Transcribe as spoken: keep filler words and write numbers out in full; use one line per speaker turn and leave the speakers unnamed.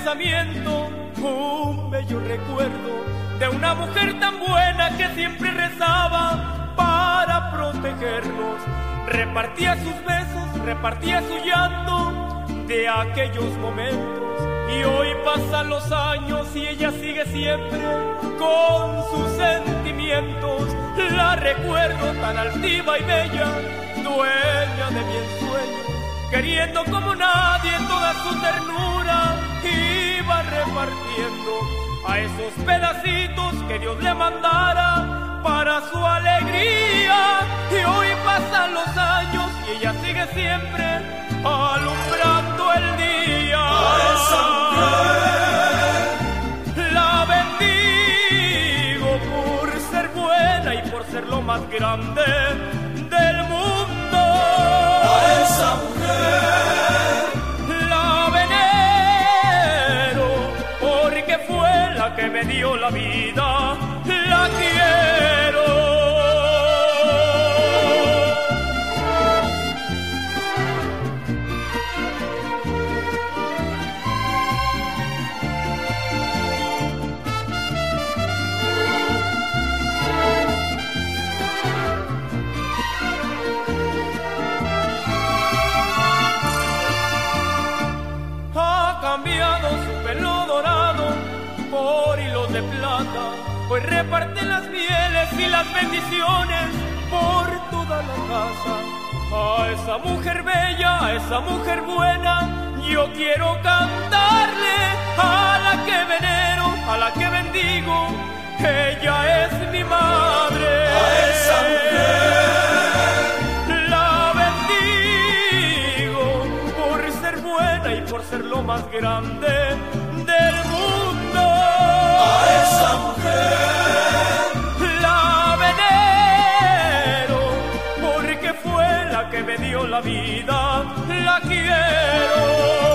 pensamiento un bello recuerdo de una mujer tan buena que siempre rezaba para protegernos. Repartía sus besos, repartía su llanto de aquellos momentos. Y hoy pasan los años y ella sigue siempre con sus sentimientos. La recuerdo tan altiva y bella, dueña de mi ensueño, queriendo como nadie toda su ternura, iba repartiendo a esos pedacitos que Dios le mandara para su alegría. Y hoy pasan los años y ella sigue siempre alumbrando el día.
A esa
mujer la bendigo por ser buena y por ser lo más grande del mundo.
A esa
mujer la venero porque fue la que me dio la vida. La quiero. Cambiado su pelo dorado por hilos de plata, pues reparte las mieles y las bendiciones por toda la casa. A esa mujer bella, a esa mujer buena, yo quiero cantarle, a la que venero, a la que bendigo, ella es mi madre.
A esa
mujer la bendigo por ser buena y por ser lo más grande del mundo.
A esa
mujer la venero porque fue la que me dio la vida. La quiero.